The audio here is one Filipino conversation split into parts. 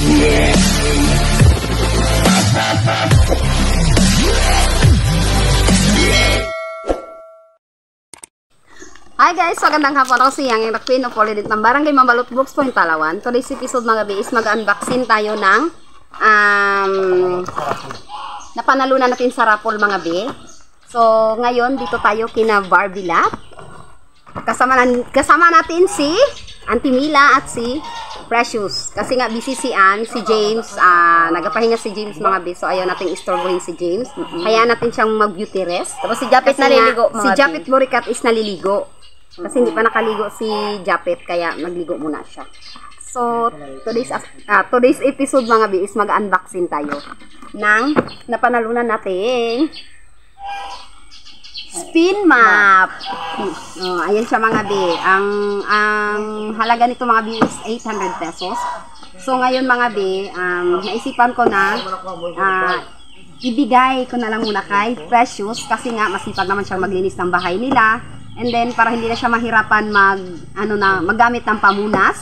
Hi guys, magandang hapon. Ako si Yang Queen of Ulit ng Barangay Mabalot Brooks Point, Palawan. Today's episode mga bis, mag-unboxing tayo ng napanalunan natin sa raffle mga be. So, ngayon dito tayo kina Barbie Lab. Kasama natin si Auntie Mila at si Precious. Kasi nga busy si Ann, si James, nagapahinga si James mga be. So, ayaw natin istorbohin si James. Hayaan natin siyang mag-beauty rest. Tapos si Japet naliligo. Si Japet Boricat is naliligo. Kasi hindi pa nakaligo si Japet, kaya nagligo muna siya. So, today's episode mga bi is mag-unboxing tayo ng napanalunan natin spin map. Ayan siya mga bi. Ang halaga nito mga bi is 800 pesos. So, ngayon mga bi, naisipan ko na ibigay ko na lang muna kay Precious kasi nga masipag naman siyang maglinis ng bahay nila. And then, para hindi na siya mahirapan maggamit ng pamunas.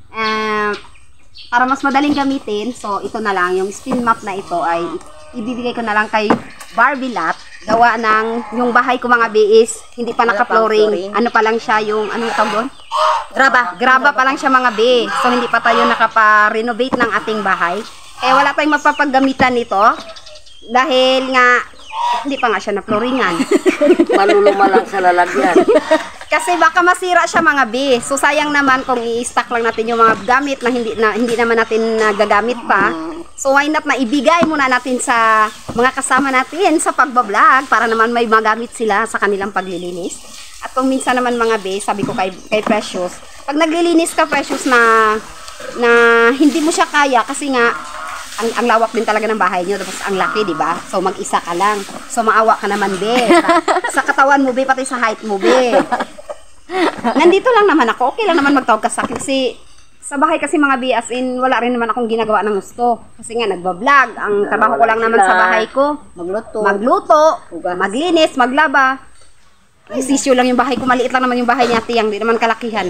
Para mas madaling gamitin, so ito na lang, yung spin map na ito ay ibibigay ko na lang kay Barbie Lot. Gawa ng, yung bahay ko mga is hindi pa naka-flooring. Ano pa lang siya, yung, anong tawag doon? Graba pa lang siya mga be. So, hindi pa tayo nakapa-renovate ng ating bahay. Kaya wala tayong mapapagamitan nito. Dahil nga, hindi pa nga siya na-flooringan. Maluluma lang sa lalagyan. Kasi baka masira siya mga be. So sayang naman kung i-stock lang natin yung mga gamit na hindi naman natin nagagamit pa. So why not na ibigay muna natin sa mga kasama natin sa pagbablog para naman may magamit sila sa kanilang paglilinis. At kung minsan naman mga be, sabi ko kay Precious, pag naglilinis ka Precious na hindi mo siya kaya kasi nga ang lawak din talaga ng bahay niyo, tapos ang laki, di ba? So mag-isa ka lang. So maawa ka naman, be. Sa katawan mo, be, pati sa height mo, be. Nandito lang naman ako. Okay lang naman magtawag ka sa akin. Kasi sa bahay kasi mga be, as in, wala rin naman akong ginagawa ng gusto. Kasi nga, nagbablog. Ang trabaho ko lang naman sa bahay ko, magluto, maglinis, maglaba. Ay, sisyo lang yung bahay ko. Maliit lang naman yung bahay niya, tiyang. Di naman kalakihan.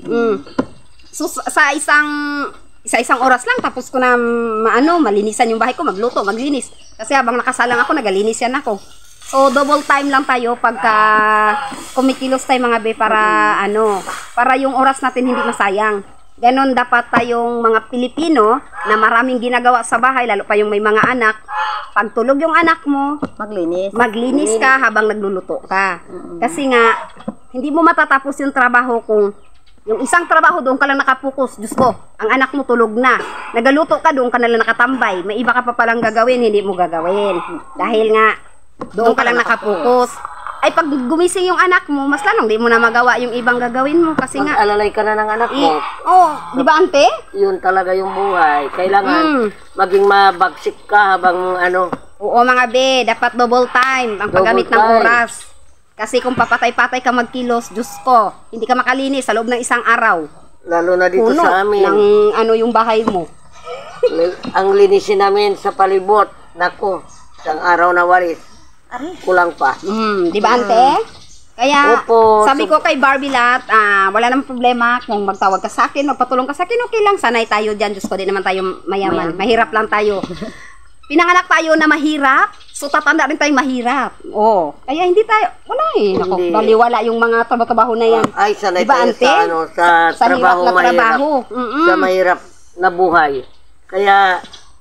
So, sa isang oras lang tapos ko na malinisan yung bahay ko, magluto, maglinis. Kasi habang nakasalang ako, nagalinis yan ako. So double time lang tayo pagka kumikilos tayo mga be para para yung oras natin hindi masayang. Ganon dapat tayong mga Pilipino na maraming ginagawa sa bahay, lalo pa yung may mga anak. Pag tulog yung anak mo, maglinis ka habang nagluluto ka. Kasi nga hindi mo matatapos yung trabaho kung yung isang trabaho doon ka lang nakapokus. Diyos ko, ang anak mo tulog na. Nagaluto ka, doon ka na lang nakatambay. May iba ka pa palang gagawin, hindi mo gagawin. Dahil nga, doon ka lang nakapokus. Ay, pag gumising yung anak mo, mas lalong di mo na magawa yung ibang gagawin mo. Kasi nga, Mag-alalay ka na ng anak mo. Di ba ante? Yun talaga yung buhay. Kailangan maging mabagsik ka habang Oo mga be, dapat double time ang paggamit ng oras. Kasi kung papatay-patay ka magkilos, Diyos ko, hindi ka makalinis sa loob ng isang araw. Lalo na dito Puno sa amin. ng yung bahay mo. Ang linisin namin sa palibot, nako, isang araw na walis. Kulang pa. Di ba ante? Kaya, Opo, sabi ko kay Barbie Lot, wala namang problema kung magtawag ka sa akin, magpatulong ka sa akin, okay lang, sanay tayo dyan. Diyos ko, di naman tayo mayaman. Mahirap lang tayo. Pinanganak tayo na mahirap, so tatanda rin tayong mahirap. Kaya hindi tayo, wala Naku, baliwala yung mga trabaho na yan. Ay, sanay diba, tayo sa trabaho mahirap. Sa mahirap na buhay. Kaya,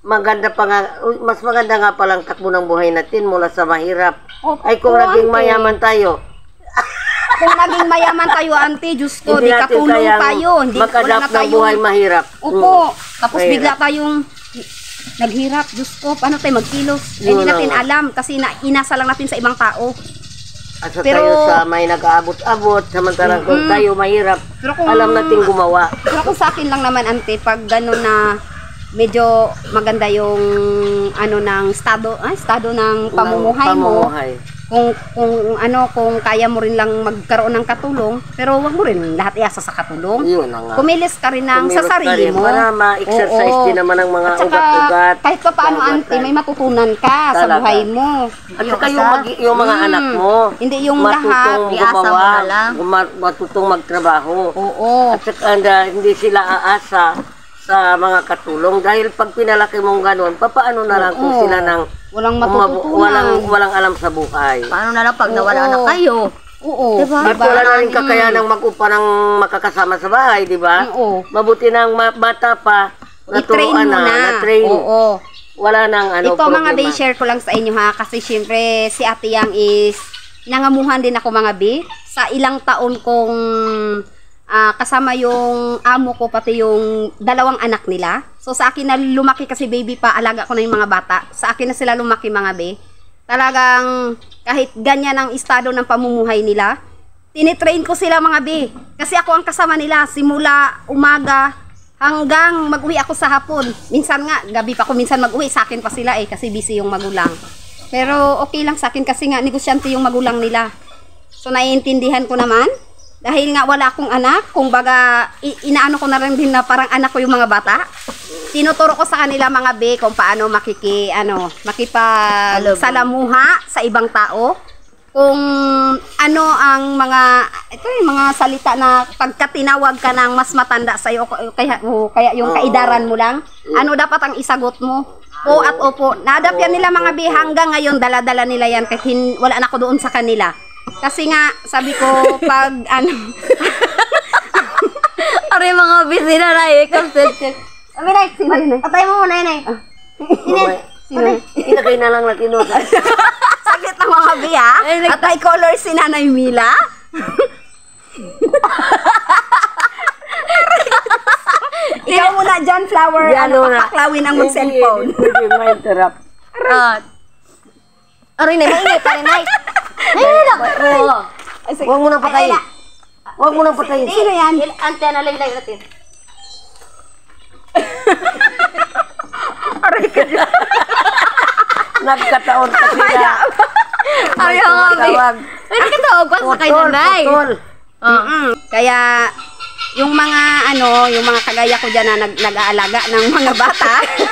mas maganda nga palang takbo ng buhay natin mula sa mahirap. Ay, kung naging mayaman tayo. Kung naging mayaman tayo, ante, Diyos ko, di katulong tayo. Hindi makadap ng buhay mahirap. Opo, tapos bigla tayong naghirap, Diyos ko, paano tayo magkilos? Hindi natin alam kasi inasa lang natin sa ibang tao. Asa tayo sa may nag-aabot-abot, samantalang kung tayo mahirap, alam natin gumawa. Pero kung sa akin lang naman, ante, pag gano'n na medyo maganda yung ng estado ng pamumuhay mo. Kung kaya mo rin lang magkaroon ng katulong, pero wag mo rin lahat iasa sa katulong. Kumilos ka rin sa sarili mo. Para ma-exercise din naman ang mga ugat-ugat. Kahit pa paano, ante, may matutunan ka sa buhay mo. At saka yung mga anak mo, hindi yung lahat, gumawa, matutong magtrabaho. At saka hindi sila aasa sa mga katulong dahil pag pinalaki mong gano'n, papaano na lang kung sila nang walang matututunan. walang alam sa buhay. Paano na lang pag nawala na kayo? Oo. Diba? At wala na rin kakayanang mag-upa ng makakasama sa bahay, di ba? Oo. Mabuti na ang bata pa, I-train naturuan mo na. na-train. Oo. Wala nang Ito problema. mga be, share ko lang sa inyo ha. Kasi syempre si Ate Yang is nangamuhan din ako mga be. Sa ilang taon kong kasama yung amo ko pati yung dalawang anak nila. So sa akin na lumaki kasi baby pa, alaga ko na yung mga bata. Sa akin na sila lumaki mga be. Talagang kahit ganyan ang estado ng pamumuhay nila, tinitrain ko sila mga be. Kasi ako ang kasama nila simula umaga hanggang mag-uwi ako sa hapon. Minsan nga, gabi pa ako minsan mag-uwi. Sa akin pa sila kasi busy yung magulang. Pero okay lang sa akin kasi nga negosyante yung magulang nila. So naiintindihan ko naman. Dahil nga wala akong anak, kung baga inaano ko na rin din na parang anak ko yung mga bata. Tinuturo ko sa kanila mga be kung paano makipagsalamuha sa ibang tao. Kung ano ang yung mga salita na pagka tinawag ka ng mas matanda sa iyo kaya yung kaidaran mo lang, ano dapat ang isagot mo? O at opo. Naadap yan nila mga be hanggang ngayon, dala-dala nila yan kahit wala na ako doon sa kanila. Kasi nga, sabi ko, pag Aray mga busy na na eh. Sabi na, sino yun eh? Patay mo muna yun eh. Sino? Inagay na lang natin no. Saglit ng mga biya. At ay color si Nanay Mila. Ikaw muna dyan, flower. Paklawin ang mag-cellphone. Hindi ma-interrupt. Aray na, maingay pa rin ay. Ayun lang. Huwag mo nang patayin. Huwag mo nang patayin. Sino yan? Antena lang natin. Aray ka dyan. Nagkataon kasi na. Aray nga be. Ay, nagkatawag pa sa kay nanay. Putol. Kaya, yung mga kagaya ko dyan na nag-aalaga ng mga bata.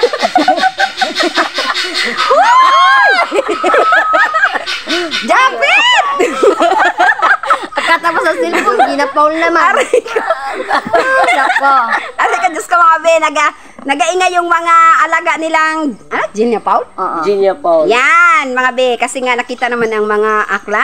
Jump it! Pagkatapos sa cellphone, ginapaul naman. Aray ka. Nako. Aray ka, Diyos ka mga be, nagaingay yung mga alaga nilang, Gina Paul? Gina Paul. Yan, mga be, kasi nga nakita naman ang mga akla.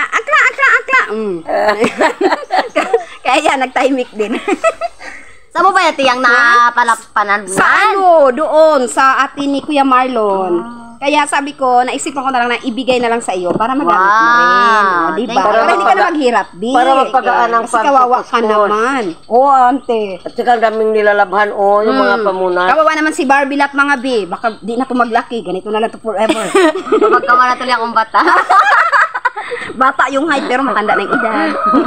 Kaya yan, nag-timing din. Saan mo ba yung tiyang napalapanan? Sa doon, sa atin ni Kuya Marlon. Kaya sabi ko, naisipan ko na lang na ibigay na lang sa iyo para magamit mo rin. O, diba? Para hindi ka na maghirap, B. Para magpagaan ang kasi kawawa ka naman. Oo, ante. At saka ang daming nilalabhan, yung mga pamunas. Kawawa naman si Barbie Lat mga B. Baka di na ito maglaki. Ganito na lang ito forever. Magkamana tuloy akong bata. Bata yung height pero matanda na yung edad.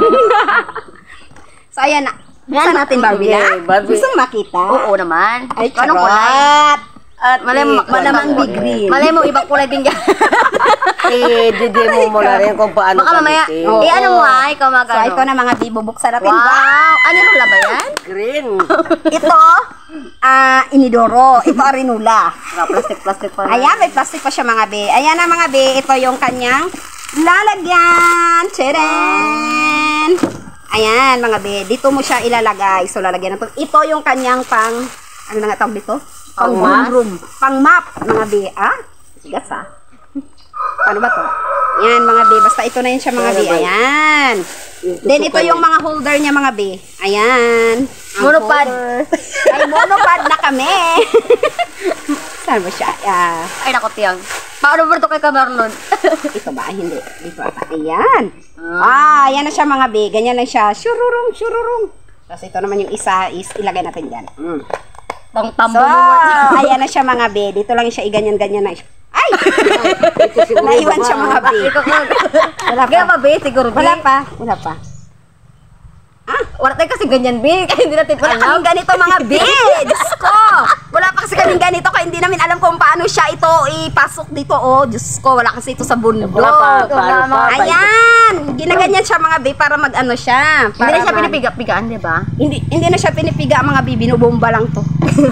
So, ayan na. Buksan natin, Barbie Lat. Barbie. Gusto mo makita? Oo naman. Ay, Anong kulay? charot. At Malamang big green. Malay mo, ibang kulay din yan. i-demo mo na rin kung paano Baka mamaya, gamitin. Oo. ano mo ay, ikaw So, ito na mga B. Bubuksan natin. Wow! Ano yung ba yan? Green. Ito, inidoro. Ito, arinula. Plastic pa. Ayan, may plastic pa siya mga be. Ayan na mga be, ito yung kanyang lalagyan. Tcharan! Ayan mga be, dito mo siya ilalagay. So, lalagyan na ito. Ito yung kanyang ano na nga tawag dito? Pang-map? Pang-map, mga be. Sigas Paano ba to? Yan mga be, basta ito na yun siya mga be. Ayan. Then ito yung mga holder niya mga be. Ayan. Ang Monopod. holder. Ay, monopod na kami. Saan ba siya? Ay, naku, tiyang. Paano ba ito kay Kamarlon? Ito ba? Hindi. Dito ata. Ayan. Ayan na siya mga be. Ganyan lang siya. Shururung, shururung. Tapos ito naman yung isa is ilagay natin dyan. Pang tambo So, mo. ayan na siya mga be. Dito lang siya iganyan-ganyan na. Ay! Naiwan siya mga be. Wala Kaya pa. pa, be, siguro, be. Wala pa. Wala pa. Wala tayo kasi ganyan, be. Kaya hindi natin Wala alam. kaming ganito mga be. Diyos ko. Wala pa kasi kaming ganito kaya hindi namin alam kung paano siya ito ipasok dito. Oh, Diyos ko. Wala kasi ito sa bundok. Wala pa. Paano pa? Ayan. Ginaganyan siya mga be para mag-ano siya. Hindi na siya mag- pinipiga-pigaan, di ba? Hindi na siya pinipiga mga be. Binubomba lang to.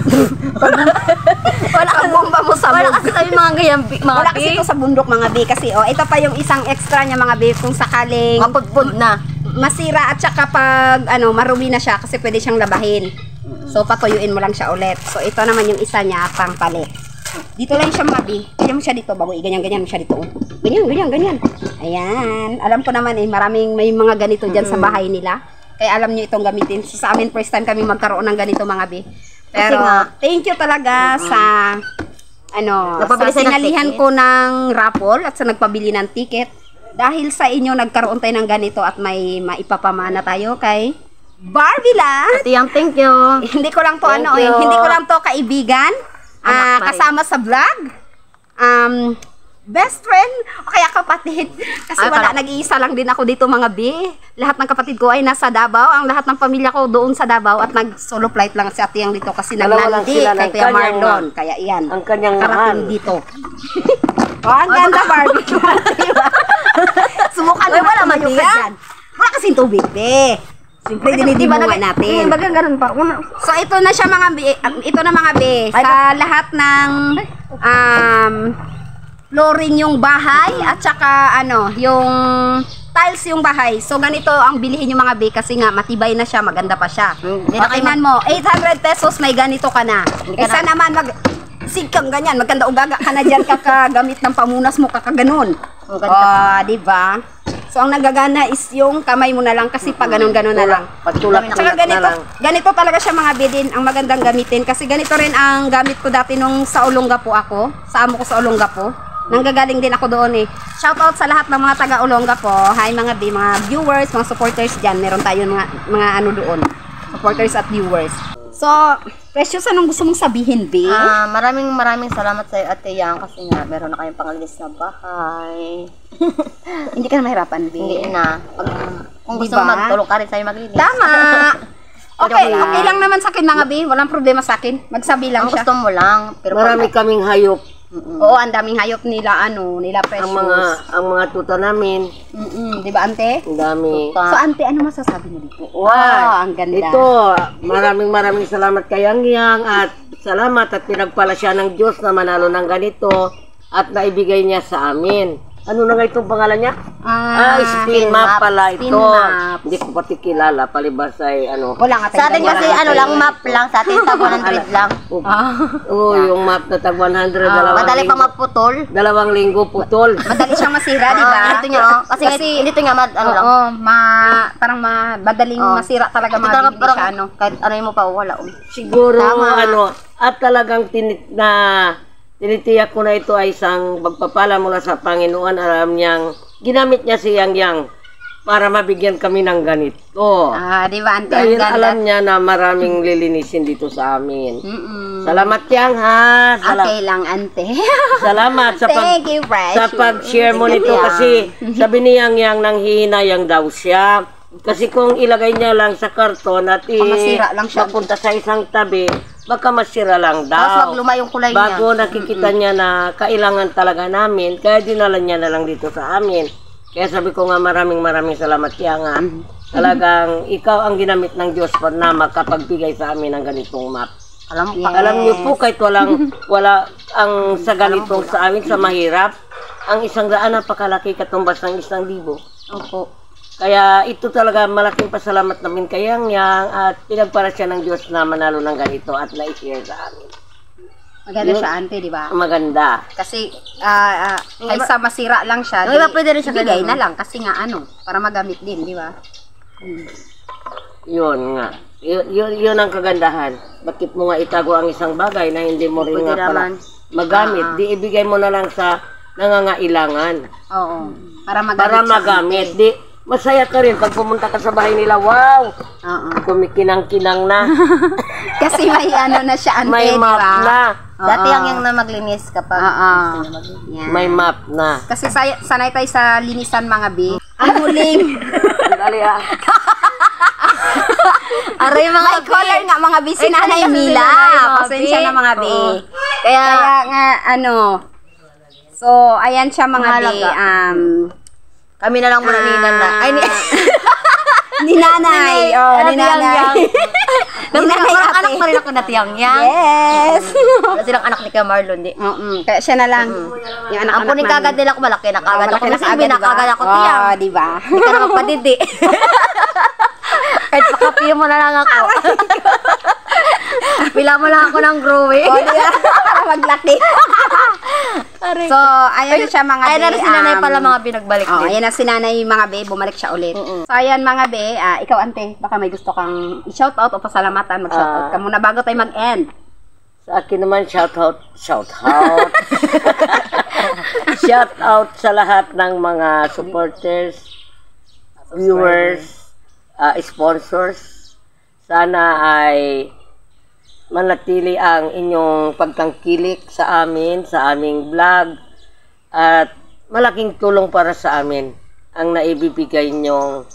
Wala Pagbomba mo sa Wala bundok. kasi tayo mga ganyan, mga Wala be. kasi ito sa bundok mga be. Kasi ito pa yung isang extra niya mga be. Kung sakaling Mapudpud na. masira at saka pag marumi na siya kasi pwede siyang labahin. So, patuyuin mo lang siya ulit. So, ito naman yung isa niya, pang palit. Dito lang siya, Mabi. Ganyan mo siya dito, bago ganyan mo siya dito. Ganyan. Ayan. Alam ko naman may mga ganito dyan sa bahay nila. Kaya alam nyo itong gamitin. So, sa amin, first time kami magkaroon ng ganito, mga Bi. Pero, thank you talaga sa sa sinalihan ko ng raffle at sa nagpabili ng ticket. Dahil sa inyo, nagkaroon tayo ng ganito at may maipapamana tayo kay Barbie La. Tiyang, thank you. Hindi ko lang to Thank you. hindi ko lang to kaibigan. Kasama sa vlog. Best friend o kaya kapatid. Kasi nag-iisa lang din ako dito, mga Bi. Lahat ng kapatid ko ay nasa Davao. Ang lahat ng pamilya ko doon sa Davao at nag-solo flight lang si Ate Yang dito kasi naglandi kay Kuya Marlon. Kaya iyan. Ang kanyang karating dito. Ang ganda, Barbie. Diba? Subukan mo wala dyan. Wala kasing tubig, Be. Siyempre, dinidibuan natin. Bagang ganun pa. So, ito na siya, mga Bi. Ito na, mga Bi. Sa lahat ng flooring yung bahay at saka yung tiles yung bahay. So, ganito ang bilihin yung mga Bi kasi nga matibay na siya, maganda pa siya. Tingnan mo, 800 pesos may ganito ka na. Kaysa naman sigkang ganyan, maganda ugaga ka na dyan kakagamit ng pamunas mo, kakaganon. Diba? So, ang nagagana is yung kamay mo na lang kasi pag ganon-ganon na lang. Tsaka ganito talaga siya, mga bidin, ang magandang gamitin. Kasi ganito rin ang gamit ko dati nung sa Olongapo ako. Sa amo ko sa Olongapo. Nanggagaling din ako doon eh. Shoutout sa lahat ng mga taga Olongapo. Hi mga viewers, mga supporters dyan. Meron tayo mga doon. Supporters at viewers. So, Precious, anong gusto mong sabihin, Bi? Maraming salamat sa iyo, Ate Yang, kasi nga meron na kayong panglinis na bahay. Hindi ka na mahirapan, Bi? Hindi na. Kung gusto mo magtulong ka rin sa'yo maglinis. Tama! Okay lang naman sa akin, mga Bi. Walang problema sa akin. Magsabi lang siya. Gusto mo lang. Pero marami kaming hayop. Oo, ang daming hayop nila, nila Precious. Ang mga tuta namin. Di ba, Ante? Ang dami. So, Ante, ano masasabi mo dito? Wow, ang ganda. Ito, maraming salamat kay Yang at salamat at pinagpala siya ng Diyos na manalo ng ganito at naibigay niya sa amin. Ano na nga itong pangalan niya? Spin map pala ito. Hindi ko pati kilala, palibas ay Wala nga sa atin kasi lang map lang, sa atin tag 100 lang. Yung map na tag 100, madali pang magputol. 2 linggo putol. Madali siyang masira, di ba? Ito niya, kasi dito nga parang madaling masira talaga, mga hindi siya kahit mo pa wala. Siguro at talagang tinitiyak ko na ito ay isang pagpapala mula sa Panginoon. Alam niyang ginamit niya si Yang para mabigyan kami ng ganito. Di ba, Ante? Dahil alam niya na maraming lilinisin dito sa amin. Salamat, Yang, ha? Okay lang, Ante. Salamat Thank you, Precious. sa pag-share mo nito kasi sabi ni Yang nanghihinayang daw siya. Kasi kung ilagay niya lang sa karton at masira lang siya. mapunta sa isang tabi, baka masira lang daw. Tapos magluma yung kulay niya. Bago nakikita niya na kailangan talaga namin, kaya dinala niya na lang dito sa amin. Kaya sabi ko nga maraming ang nga. Talagang ikaw ang ginamit ng Diyos na makapagbigay sa amin ng ganitong map. Alam niyo po kahit wala ang sa ganitong sa amin sa mahirap, ang 100 napakalaki katumbas ng 1,000. Opo. Kaya ito talaga malaking pasalamat namin kay Yang at pinagpala siya ng Diyos na manalo ng ganito at na-share sa amin. Maganda siya, Ante, di ba? Maganda. Kasi kaysa masira lang siya, pwede rin siya bigay na lang kasi nga para magamit din, di ba? Yun nga. Yun ang kagandahan. Bakit mo nga itago ang isang bagay na hindi mo rin nga pala magamit? Di ibigay mo na lang sa nangangailangan. Oo. Para magamit. Di masaya ka rin pag pumunta ka sa bahay nila. Wow! Kumikinang-kinang na. Kasi may na siya, Ante, may map na. Dati yung na maglinis kapag may map na. Kasi sanay tayo sa linisan, mga Bi. Ang huling Dali aray mga may color nga, mga Bi, si Nanay Mila. Pasensya na, mga Bi. Kaya nga, so, ayan siya, mga Bi. Kami na lang muna ni Nanay. Ay, ni Nanay. Ni Nanay. Anak pa rin ako na Tiyang Yang. Yes. Wala silang anak ni Kuya Marlon, di. Kaya siya na lang. Yung anak-anak ang kuning kagad nila ko, malaki na kagad ako. Kasi binakagad ako, Tiyang. Di ba? Hindi ka naman padidi. Kahit pakapiyo mo na lang ako. Pila mo lang ako ng growing. O, di ba? Para maglaki. So, ayan na siya mga be. Ayan na rin si nanay pala mga binagbalik Oh, din. ayan na si nanay mga be, bumalik siya ulit. So, ayan mga be, ikaw ante, baka may gusto kang i-shoutout o pasalamatan, mag-shoutout ka muna bago tayo mag-end. Sa akin naman, shout out. Shout out sa lahat ng mga supporters, viewers, sponsors. Sana ay manatili ang inyong pagtangkilik sa amin, sa aming vlog, at malaking tulong para sa amin ang naibibigay nyo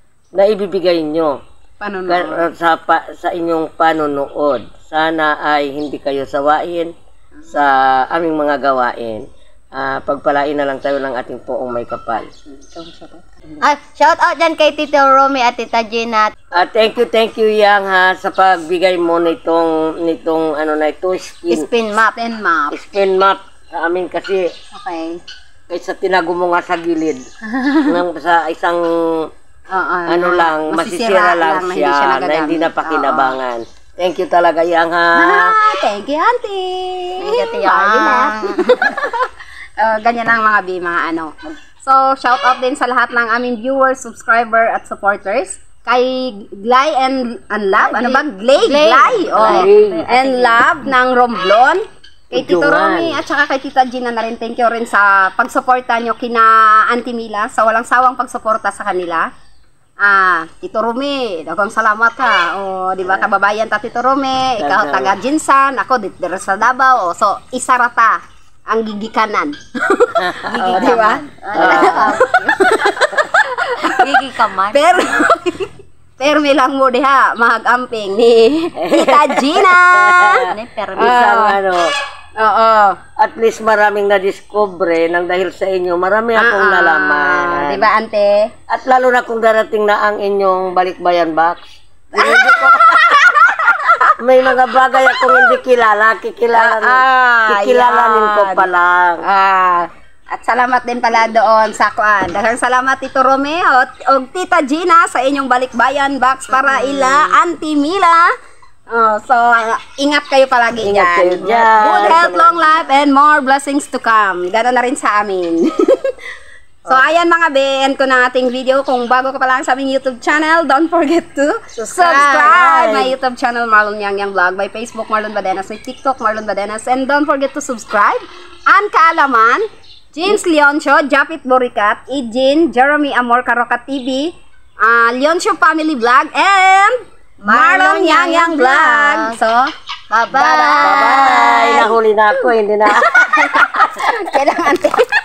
Panunood. sa inyong panonood. Sana ay hindi kayo sawain sa aming mga gawain. Pagpalain na lang tayo ng ating poong may kapal. Shout out dyan kay Tito Romy at Tita Gina. Thank you Yang ha sa pagbigay mo nitong ano na ito, Spin map. spin map sa amin kasi Okay. kaysa tinago mo nga sa gilid sa isang ano lang, masisira lang siya na hindi na pakinabangan. Thank you talaga Yang ha. Thank you, auntie. Thank you, Yang. Ganyan ang mga be, mga ano. So, shout out din sa lahat ng aming viewers, subscriber, at supporters. Kay Glay and Love, ano ba? Glay. Oh. And Love ng Romblon. Kay Tito Romy at saka kay Tita Gina na rin. Thank you rin sa pagsuporta nyo kina Auntie Mila, sa walang sawang pagsuporta sa kanila. Tito Romy, dagang salamat ha. O, di ba, kababayan ta Tito Romy, ikaw taga Jinsan, ako dito sa Davao. So, isarata ang gigikanan. Di ba? Gigikaman. Pero may lang mo diha, mahagamping ni Tita Gina. Isang ano, Oo. at least maraming na-discover nang dahil sa inyo. Marami akong nalaman. Di ba, ante? At lalo na kung darating na ang inyong balikbayan box. May mga bagay akong hindi kilala. Kikilalanin ko pa lang. At salamat din pala doon sa kuan. Daghang salamat Tito Romeo o Tita Gina sa inyong balikbayan box para ila Auntie Mila. So, ingat kayo palagi Ingat kayo dyan. dyan. Good health, long life, and more blessings to come. Gano'n na rin sa amin. So, ayan mga be, end ko na ating video. Kung bago ka pa lang sa aming YouTube channel, don't forget to subscribe my YouTube channel, Marlon Yang Vlog, my Facebook, Marlon Badenas, my TikTok, Marlon Badenas, and don't forget to subscribe. Ann Kaalaman, James Leoncio, Japit Boricat, Ejin, Jeremy Amor Karoka TV, Leoncio Family Vlog, and Marlon Yang Vlog. So, Bye-bye. Bye-bye. Nahuli na ako, hindi na. kailangan